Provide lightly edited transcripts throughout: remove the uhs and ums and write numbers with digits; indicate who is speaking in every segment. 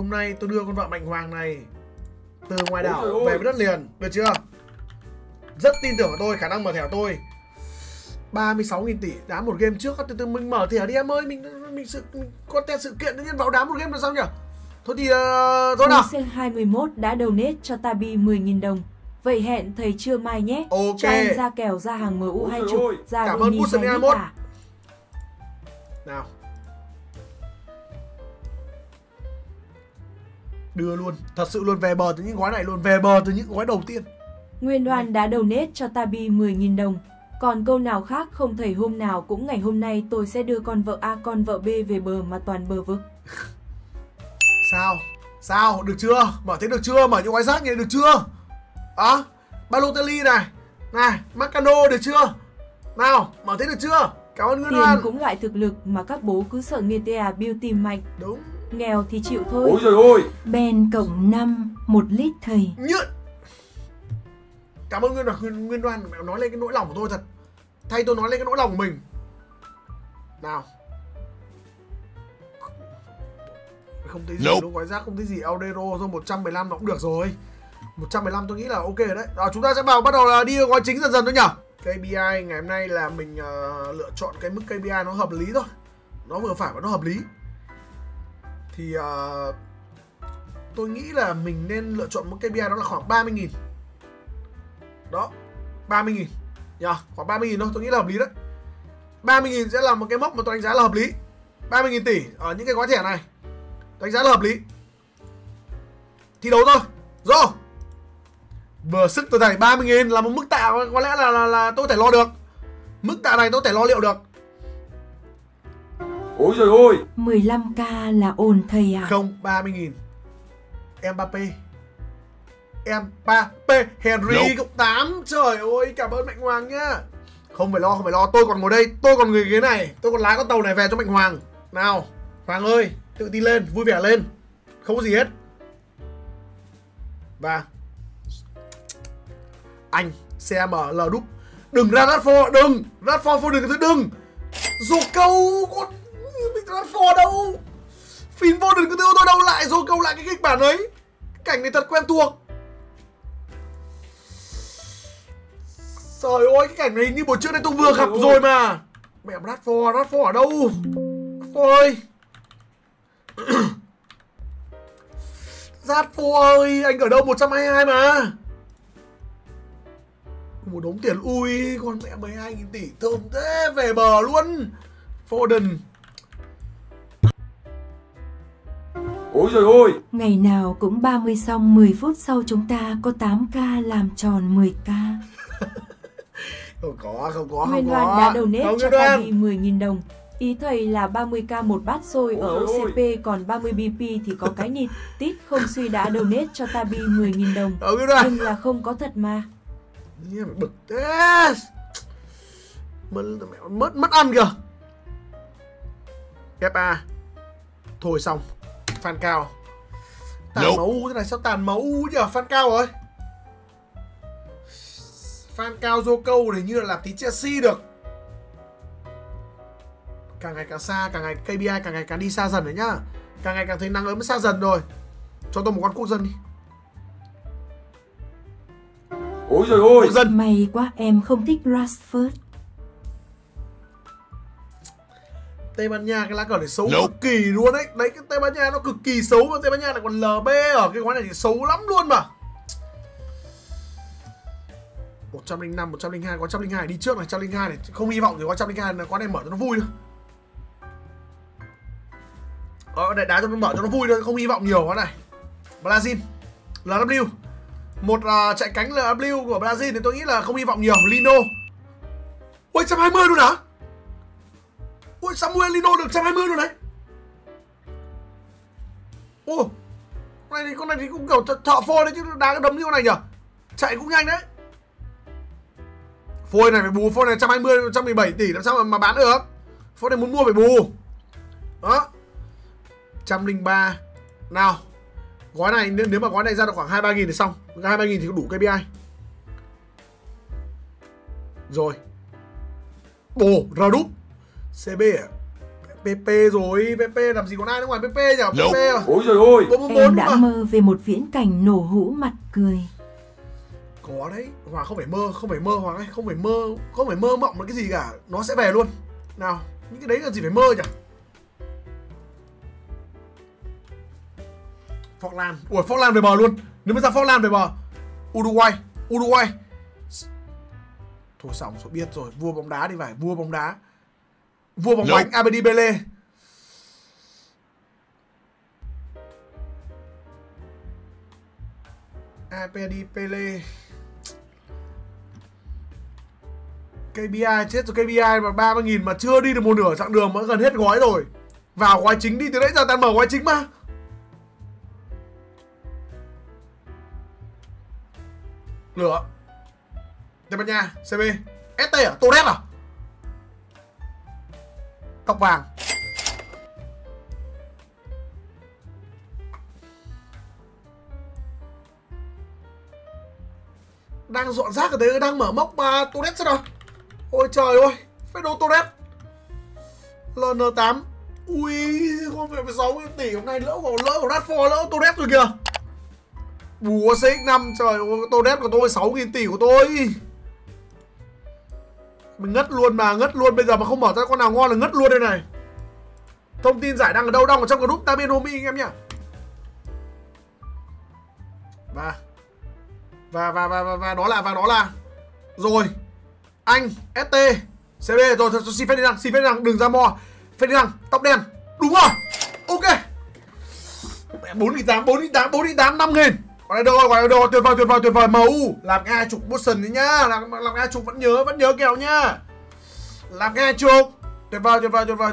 Speaker 1: Hôm nay tôi đưa con vợ Mạnh Hoàng này từ ngoài đảo về với đất liền, được chưa? Rất tin tưởng vào tôi, khả năng mở thẻ của tôi. 36.000 tỷ đá một game trước, từ từ mình mở thẻ đi em ơi, mình content sự kiện tự nhiên vào đá một game là sao nhỉ? Thôi thì thôi nào.
Speaker 2: C21 đã donate cho Tabi 10.000 đồng. Vậy hẹn thầy trưa mai nhé.
Speaker 1: Ok.
Speaker 2: Cho em ra kèo ra hàng MU 20. Ra
Speaker 1: cảm ơn Busen 21. Nào. Đưa luôn, thật sự luôn, về bờ từ những gói này luôn, về bờ từ những gói đầu tiên.
Speaker 2: Nguyên Đoan đã donate cho Tabi 10.000 đồng. Còn câu nào khác không thầy, hôm nào cũng ngày hôm nay tôi sẽ đưa con vợ A con vợ B về bờ mà toàn bờ vực.
Speaker 1: Sao? Sao? Được chưa? Mở thế được chưa? Mở những gói rác này được chưa? Đó, Balotelli này. Này, Marcano được chưa? Nào, mở thế được chưa? Cảm ơn Nguyên Đoan.
Speaker 2: Tiền cũng loại thực lực mà các bố cứ sợ GTA Beauty mạnh.
Speaker 1: Đúng.
Speaker 2: Nghèo thì chịu thôi.
Speaker 3: Ôi trời ơi.
Speaker 2: Ben cộng 5 1 lít thầy.
Speaker 1: Nhượn. Cảm ơn Nguyên Đoan nói lên cái nỗi lòng của tôi thật. Thay tôi nói lên cái nỗi lòng của mình. Nào. Không thấy gì đâu, gói rác không thấy gì. Aldero thôi, 115 nó cũng được rồi. 115 tôi nghĩ là ok rồi đấy. Chúng ta sẽ bắt đầu là đi gói chính dần dần thôi nhỉ. KPI ngày hôm nay là mình lựa chọn cái mức KPI nó hợp lý thôi. Nó vừa phải và nó hợp lý. Thì tôi nghĩ là mình nên lựa chọn một KPI đó là khoảng 30.000. Đó, 30.000 nhờ, khoảng 30.000 thôi, tôi nghĩ là hợp lý đấy. 30.000 sẽ là một cái mốc mà tôi đánh giá là hợp lý. 30.000 tỷ ở những cái gói thẻ này đánh giá là hợp lý. Thi đấu thôi. Rồi. Vừa sức tôi thấy 30.000 là một mức tạ có lẽ là tôi có thể lo được. Mức tạ này tôi có thể lo liệu được.
Speaker 3: Ôi trời ơi.
Speaker 2: 15k là ổn thầy à?
Speaker 1: Không, 30.000. Mbappé, Henry cộng 8. Trời ơi, cảm ơn Mạnh Hoàng nhá. Không phải lo, tôi còn ngồi đây, tôi còn người ghế này, tôi còn lái con tàu này về cho Mạnh Hoàng. Nào, Hoàng ơi, tự tin lên, vui vẻ lên. Không có gì hết. Và anh CML đúc. Đừng ra Rashford, đừng. Rashford đừng đừng. Dù câu con Rashford đâu. Phim vô đừng có đưa tôi đâu, lại rồi câu lại cái kịch bản ấy. Cái cảnh này thật quen thuộc. Trời ơi, cái cảnh này như buổi trước này tôi vừa gặp rồi mà. Mẹ Rashford ở đâu? Rashford ơi. Rashford ơi, anh ở đâu? 122 mà. Một đống tiền, ui, con mẹ 12.000 tỷ thơm thế, về bờ luôn. Foden.
Speaker 3: Ôi trời ơi.
Speaker 2: Ngày nào cũng 30 xong 10 phút sau chúng ta có 8k làm tròn 10k.
Speaker 1: Không có.
Speaker 2: Nguyên Đoan đã donate cho Tabi 10.000 đồng. Ý thầy là 30k một bát xôi ở OCP, còn 30 BP thì có cái nịt. Tít không suy đã donate cho Tabi 10.000 đồng. Nhưng là không có thật mà.
Speaker 1: Bực thế. Mất ăn kìa. FA. Thôi xong. Phan Cao. Tàn máu u thế này, sao tàn máu u nhỉ? Phan Cao rồi. Phan Cao vô câu để như là làm tí Chelsea được. Càng ngày càng xa, càng ngày KPI càng ngày càng đi xa dần đấy nhá. Càng ngày càng thấy nắng ấm xa dần rồi. Cho tôi một con quốc dân đi.
Speaker 3: Ôi trời ơi.
Speaker 1: Quốc dân.
Speaker 2: May quá em không thích Rashford.
Speaker 1: Tây Ban Nha cái lá cờ này xấu cực kỳ luôn đấy. Đấy, cái Tây Ban Nha nó cực kỳ xấu, mà Tây Ban Nha lại còn LB ở cái gói này thì xấu lắm luôn mà. 105, 102, có 102 đi trước này, 102 này, không hy vọng thì có 102 là con này mở cho nó vui thôi. Để đá cho nó mở cho nó vui thôi, không hy vọng nhiều con này. Brazil, LW. Một chạy cánh LW của Brazil thì tôi nghĩ là không hy vọng nhiều. Lino. Ui, 120 luôn hả? Ui, Samuel Lino được 120 luôn đấy. Ồ, con này thì cũng kiểu thợ phôi đấy chứ, đá cái đấm như con này nhỉ. Chạy cũng nhanh đấy. Phôi này phải bù, phôi này 120, 117 tỷ làm sao mà bán được. Phôi này muốn mua phải bù. Đó. 103. Nào. Gói này, nếu mà gói này ra được khoảng 2-3 nghìn thì xong. 2-3 nghìn thì đủ KPI. Rồi. Bồ, R đúp. CB à? PP rồi, PP làm gì còn ai nữa ngoài PP nhỉ? PP à?
Speaker 3: Ôi trời ơi.
Speaker 2: Em đã mơ về một viễn cảnh nổ hũ mặt cười.
Speaker 1: Có đấy, Hoàng không phải mơ Hoàng ơi, không phải mơ mộng là cái gì cả, nó sẽ về luôn. Nào, những cái đấy là gì phải mơ nhỉ? Falkland, ui Falkland về bờ luôn, nếu mà ra Falkland về bờ. Uruguay. Thôi xong rồi, biết rồi, vua bóng đá đi phải, vua bóng bánh Abedi Pele. Abedi Pele. KPI chết rồi, KPI mà 30.000 mà chưa đi được một nửa chặng đường mà gần hết gói rồi. Vào gói chính đi, từ nãy giờ ta mở gói chính mà. Lửa Tây Ban Nha, CB, ST à? Torres à? Tóc vàng. Đang dọn rác ở đấy, đang mở mốc mà Torres sao nào? Ôi trời ơi, phải đồ Torres LN8. Ui, không phải 6 tỷ hôm nay lỡ của Rashford, lỡ Torres rồi kìa. Bùa CX5, trời ơi, Torres của tôi 6.000 tỷ của tôi. Mình ngất luôn mà, bây giờ mà không mở ra con nào ngon là ngất luôn đây này. Thông tin giải đăng ở đâu? Đăng ở trong group Tabiên Homie anh em nhá. Và đó là rồi anh ST CB rồi, xin Ferdinand đừng ra mò. Ferdinand tóc đen, đúng rồi, ok. 4.800, 5.000. Còn đây đâu, tuyệt vời. MU làm ngay chục motion đấy nhá, làm ngay chục, vẫn nhớ kèo nhá. Làm ngay chục, tuyệt vời.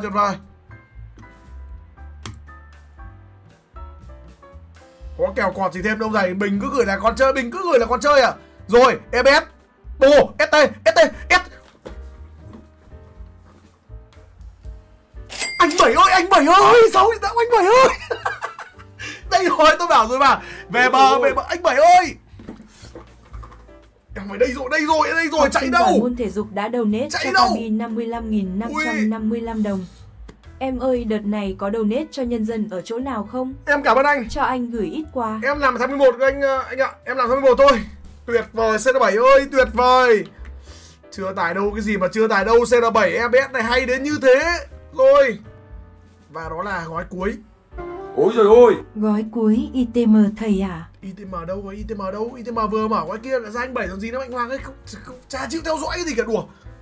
Speaker 1: Có kèo còn gì thêm đâu dày, Bình cứ gửi là con chơi, à. Rồi, EBS, Bồ, ST. Anh Bảy ơi, 6 anh Bảy ơi. Đây rồi, tôi bảo rồi mà. Về bờ, anh Bảy ơi. Em phải đây rồi, chạy đâu.
Speaker 2: Môn thể dục đã donate cho Tabi 55.555 đồng. Em ơi, đợt này có donate cho nhân dân ở chỗ nào không?
Speaker 1: Em cảm ơn anh.
Speaker 2: Cho anh gửi ít quà.
Speaker 1: Em làm tháng 11 anh ạ. Em làm tháng 11 thôi. Tuyệt vời, CR7 ơi, tuyệt vời. Chưa tải đâu, cái gì mà chưa tải đâu. CR7 EBS này hay đến như thế. Rồi. Và đó là gói cuối.
Speaker 3: Ôi trời ơi.
Speaker 2: Gói cuối ITM thầy à?
Speaker 1: ITM đâu rồi, ITM vừa mở gói kia là ra anh Bảy làm gì nó Mạnh Hoàng ấy, không chả chịu theo dõi cái gì cả, đùa.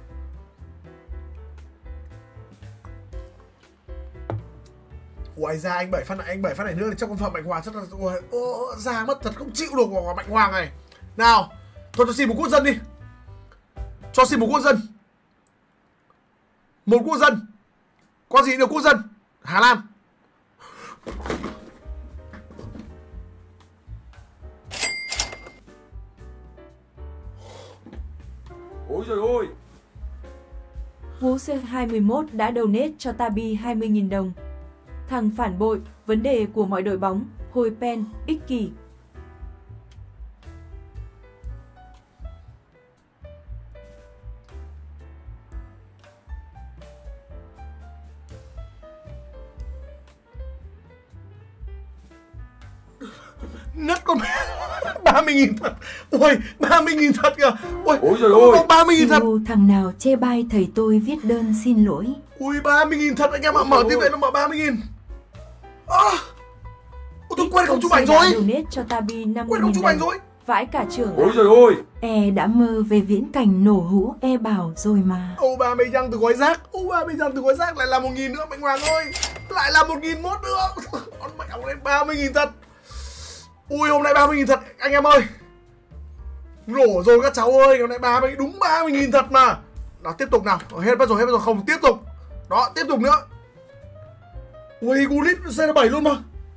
Speaker 1: Ui, ra anh Bảy phát này nữa thì trong con phẩm Mạnh Hoàng chắc là ra mất thật, không chịu được của Mạnh Hoàng này. Nào, thôi cho xin một quốc dân đi. Một quốc dân. Có gì được quốc dân? Hà Lan.
Speaker 3: Ôi trời ơi.
Speaker 2: Vũ C21 đã donate cho Tabi 20.000 đồng. Thằng phản bội, vấn đề của mọi đội bóng, hồi pen, ích kỷ.
Speaker 1: Ngất con 30.000 thật. Ui, 30.000 thật kìa.
Speaker 3: Ôi trời ơi,
Speaker 1: 30.000 thật.
Speaker 2: Thằng nào chê bai thầy tôi viết đơn xin lỗi.
Speaker 1: Ui, 30.000 thật anh em ạ. Mở tiếp về nó mở 30.000. Tôi quên không chụp ảnh rồi.
Speaker 2: Donate cho Tabi 50.000
Speaker 1: quên không chụp ảnh rồi.
Speaker 2: Vãi cả trưởng.
Speaker 3: Ôi trời ơi.
Speaker 2: Đã mơ về viễn cảnh nổ hũ bảo rồi mà.
Speaker 1: Ba mây răng từ gói rác. Lại là 1.000 nữa Mạnh Hoàng ơi. Lại là 1.001 nữa. Con mẹ ông lên 30.000 thật. Ui, hôm nay 30.000 thật anh em ơi. Nổ rồi các cháu ơi, hôm nay 30.000 thật mà. Nào tiếp tục nào. Hết mất rồi, không tiếp tục. Đó, tiếp tục nữa. Ui, Gullit C7 luôn mà.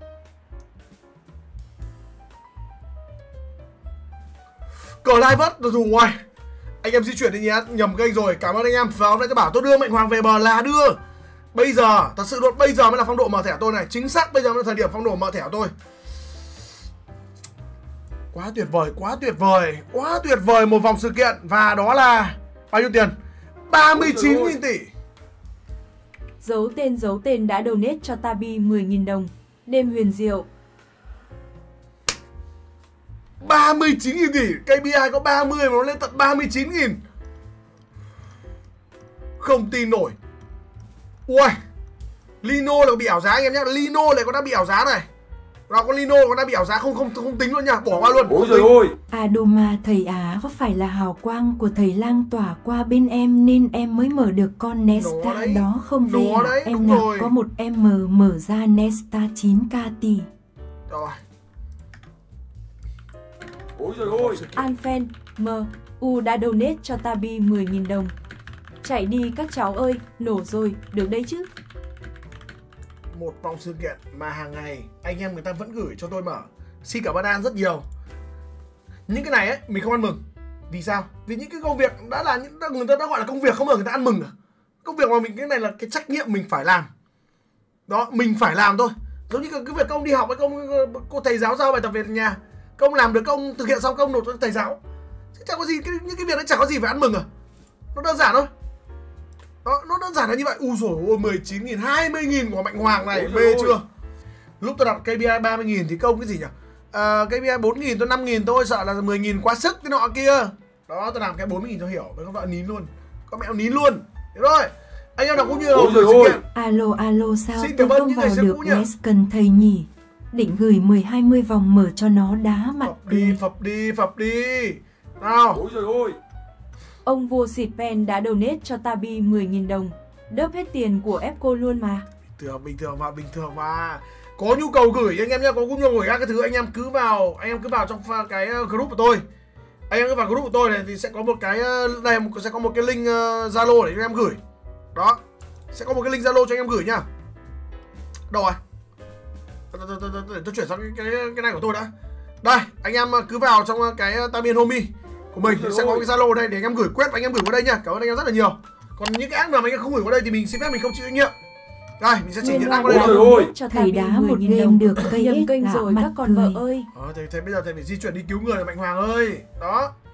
Speaker 1: Cờ live vất rồi ngoài. Anh em di chuyển đi nhé, nhầm kênh rồi. Cảm ơn anh em. Và hôm nay tôi bảo tôi đưa Mạnh Hoàng về bờ là đưa. Bây giờ, thật sự luôn, bây giờ mới là phong độ mở thẻ tôi này. Chính xác bây giờ mới là thời điểm phong độ mở thẻ tôi. Quá tuyệt vời một vòng sự kiện. Và đó là bao nhiêu tiền? 39.000 tỷ.
Speaker 2: Giấu tên đã donate cho Tabi 10.000 đồng. Đêm huyền diệu.
Speaker 1: 39.000 tỷ. KPI có 30 mà nó lên tận 39.000. Không tin nổi. Ui, Lino là bị ảo giá anh em nhé. Lino lại có đang bị ảo giá này. Đó, con Lino có đang bị ảo giá, không tính luôn nha, bỏ qua luôn.
Speaker 3: Ôi trời ơi.
Speaker 2: Adoma thầy Á, có phải là hào quang của thầy lang tỏa qua bên em nên em mới mở được con Nesta đó không về à? Em nào có một em mở ra Nesta 9k tỷ.
Speaker 1: Rồi.
Speaker 3: Ôi trời ơi.
Speaker 2: Anfen U đã donate cho Tabi 10.000 đồng. Chạy đi các cháu ơi, nổ rồi, được đấy chứ.
Speaker 1: Một vòng sự kiện mà hàng ngày anh em người ta vẫn gửi cho tôi mở. Xin cảm ơn An rất nhiều. Những cái này ấy mình không ăn mừng. Vì sao? Vì những cái công việc đã là những người ta đã gọi là công việc, không bao giờ người ta ăn mừng à? Công việc mà mình, cái này là cái trách nhiệm mình phải làm. Đó, mình phải làm thôi. Giống như cái việc công đi học ấy, cô thầy giáo giao bài tập về nhà, công làm được, công thực hiện xong công nộp cho thầy giáo. Chứ chẳng có gì, những cái việc đấy chẳng có gì phải ăn mừng à? Nó đơn giản thôi. Đó, nó đơn giản là như vậy. Ui dồi ôi, 19.000, 20.000 của Mạnh Hoàng này, mê chưa? Lúc tôi đặt KPI 30.000 thì công cái gì nhỉ? KPI 4.000 tôi 5.000 tôi sợ là 10.000 quá sức cái nọ kia. Đó, tôi làm cái 40.000 cho hiểu, với các bạn nín luôn. Có mẹo nín luôn. Thế rồi. Anh em nào cũng như là
Speaker 2: alo sao tôi không vào được Western thầy nhỉ? Định gửi 10-20 vòng mở cho nó đá mặt.
Speaker 1: Phập đi. Nào.
Speaker 3: Ôi trời ơi.
Speaker 2: Ông vua xịt pen đã donate cho Tabi 10.000 đồng. Đớp hết tiền của Epco luôn mà.
Speaker 1: Bình thường mà. Có nhu cầu gửi anh em nhá, có nhu cầu gửi các cái thứ anh em cứ vào trong cái group của tôi. Anh em cứ vào group của tôi này thì sẽ có một cái đây, sẽ có một cái link Zalo để cho em gửi. Đó. Sẽ có một cái link Zalo cho anh em gửi nhá. Đâu rồi? Để tôi chuyển sang cái này của tôi đã. Đây, anh em cứ vào trong cái Tabian Homie của mình sẽ có cái Zalo đây để anh em gửi quét và anh em gửi qua đây nha. Cảm ơn anh em rất là nhiều. Còn những cái app nào mà anh em không gửi qua đây thì mình xin phép mình không chịu trách nhiệm. Đây, mình sẽ chỉnh những app qua đây
Speaker 3: thôi.
Speaker 2: Cho thầy đá một game được cây nhầm kênh rồi các con vợ ơi.
Speaker 1: Thế bây giờ thầy phải di chuyển đi cứu người là Mạnh Hoàng ơi. Đó.